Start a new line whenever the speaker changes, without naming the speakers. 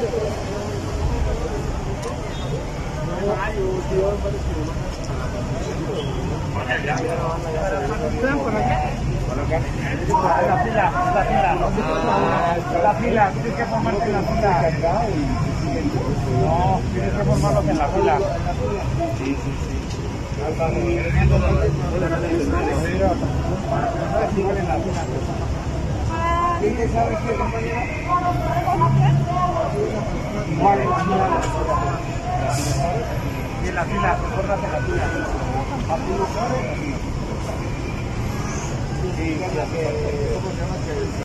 La fila, tienes que formarte en la fila. No, tienes que formarlos en la fila. Sí. ¿Quién sabe qué, compañera? Vale, y en la fila, formas en la fila. Sí,